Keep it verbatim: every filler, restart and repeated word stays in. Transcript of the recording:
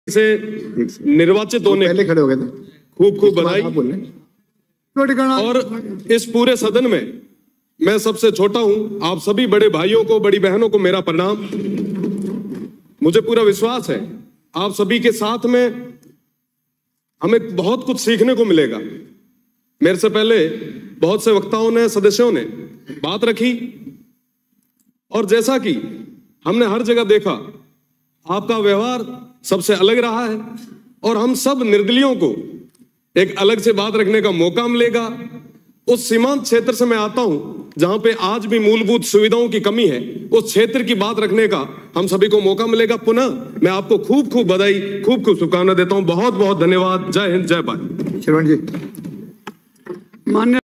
से निर्वाचित होने पहले खड़े हो गए थे। खूब खूब बधाई। और इस पूरे सदन में मैं सबसे छोटा हूं। आप सभी बड़े भाइयों को, बड़ी बहनों को मेरा प्रणाम। मुझे पूरा विश्वास है आप सभी के साथ में हमें बहुत कुछ सीखने को मिलेगा। मेरे से पहले बहुत से वक्ताओं ने, सदस्यों ने बात रखी और जैसा कि हमने हर जगह देखा आपका व्यवहार सबसे अलग रहा है और हम सब निर्दलियों को एक अलग से बात रखने का मौका मिलेगा। उस सीमांत क्षेत्र से मैं आता हूं जहां पे आज भी मूलभूत सुविधाओं की कमी है, उस क्षेत्र की बात रखने का हम सभी को मौका मिलेगा। पुनः मैं आपको खूब खूब बधाई, खूब खूब शुभकामनाएं देता हूं। बहुत बहुत धन्यवाद। जय हिंद, जय भारत। श्रवण जी, मान्य